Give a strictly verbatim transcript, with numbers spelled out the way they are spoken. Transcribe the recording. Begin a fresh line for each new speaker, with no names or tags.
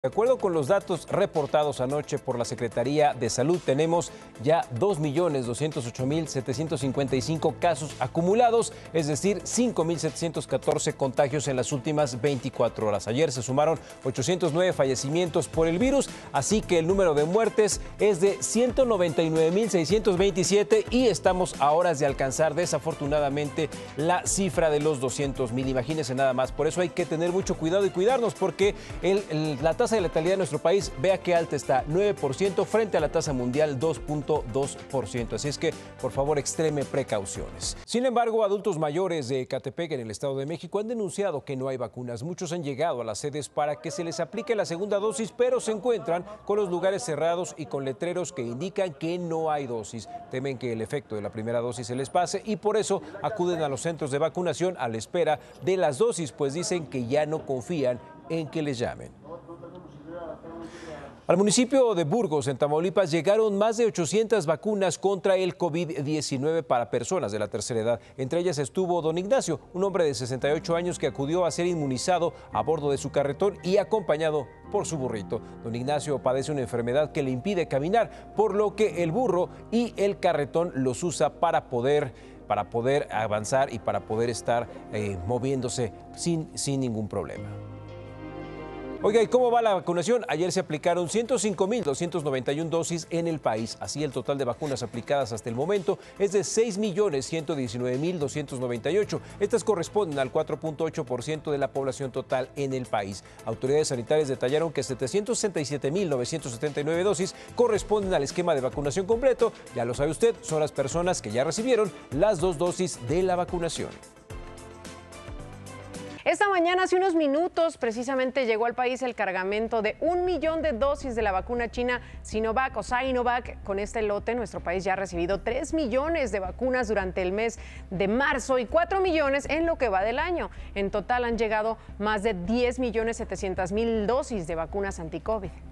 De acuerdo con los datos reportados anoche por la Secretaría de Salud, tenemos ya dos millones doscientos ocho mil setecientos cincuenta y cinco casos acumulados, es decir, cinco mil setecientos catorce contagios en las últimas veinticuatro horas. Ayer se sumaron ochocientos nueve fallecimientos por el virus, así que el número de muertes es de ciento noventa y nueve mil seiscientos veintisiete y estamos a horas de alcanzar desafortunadamente la cifra de los doscientos mil. Imagínense nada más, por eso hay que tener mucho cuidado y cuidarnos porque el, el, la tasa de letalidad de nuestro país, vea qué alta está, nueve por ciento frente a la tasa mundial dos punto dos por ciento. Así es que, por favor, extreme precauciones. Sin embargo, adultos mayores de Ecatepec, en el Estado de México, han denunciado que no hay vacunas. Muchos han llegado a las sedes para que se les aplique la segunda dosis, pero se encuentran con los lugares cerrados y con letreros que indican que no hay dosis. Temen que el efecto de la primera dosis se les pase y por eso acuden a los centros de vacunación a la espera de las dosis, pues dicen que ya no confían en que les llamen. Al municipio de Burgos, en Tamaulipas, llegaron más de ochocientas vacunas contra el COVID diecinueve para personas de la tercera edad. Entre ellas estuvo don Ignacio, un hombre de sesenta y ocho años que acudió a ser inmunizado a bordo de su carretón y acompañado por su burrito. Don Ignacio padece una enfermedad que le impide caminar, por lo que el burro y el carretón los usa para poder, para poder avanzar y para poder estar eh, moviéndose sin, sin ningún problema. Oiga, ¿y cómo va la vacunación? Ayer se aplicaron ciento cinco mil doscientas noventa y una dosis en el país. Así, el total de vacunas aplicadas hasta el momento es de seis millones ciento diecinueve mil doscientas noventa y ocho. Estas corresponden al cuatro punto ocho por ciento de la población total en el país. Autoridades sanitarias detallaron que setecientos sesenta y siete mil novecientas setenta y nueve dosis corresponden al esquema de vacunación completo. Ya lo sabe usted, son las personas que ya recibieron las dos dosis de la vacunación.
Esta mañana, hace unos minutos, precisamente llegó al país el cargamento de un millón de dosis de la vacuna china Sinovac o Sinovac. Con este lote, nuestro país ya ha recibido tres millones de vacunas durante el mes de marzo y cuatro millones en lo que va del año. En total han llegado más de diez millones setecientas mil dosis de vacunas anti-COVID.